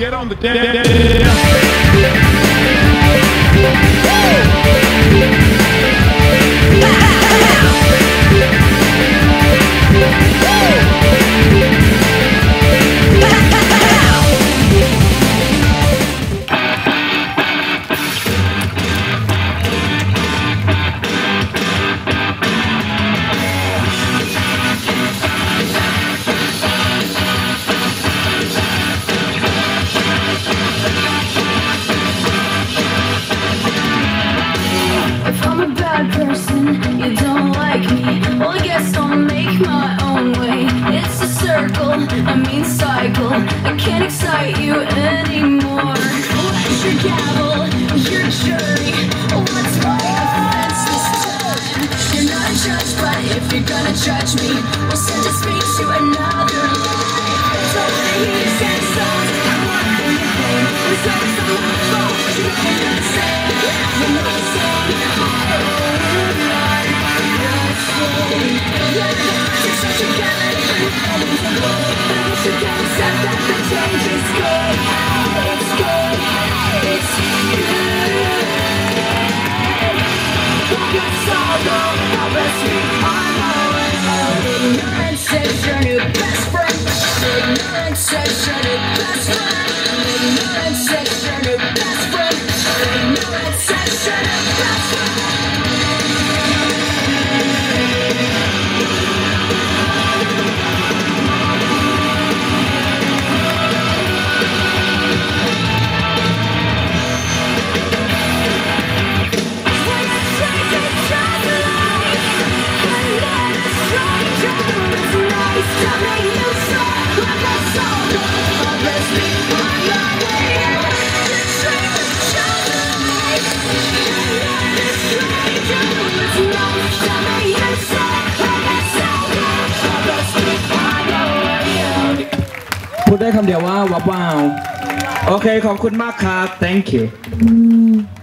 Get on the dance. You don't like me, well I guess I'll make my own way. It's a circle, I mean cycle. I can't excite you anymore. Where's your gavel, your jury? What's my offense this time? You're not a judge, but if you're gonna judge me, we'll send to speak to another life. So many and songs, I want to be your pain. Results of my fault, you know you're the same. You're not the same. พูดได้คำเดียวว่าว้าวโอเคขอบคุณมากครับ thank you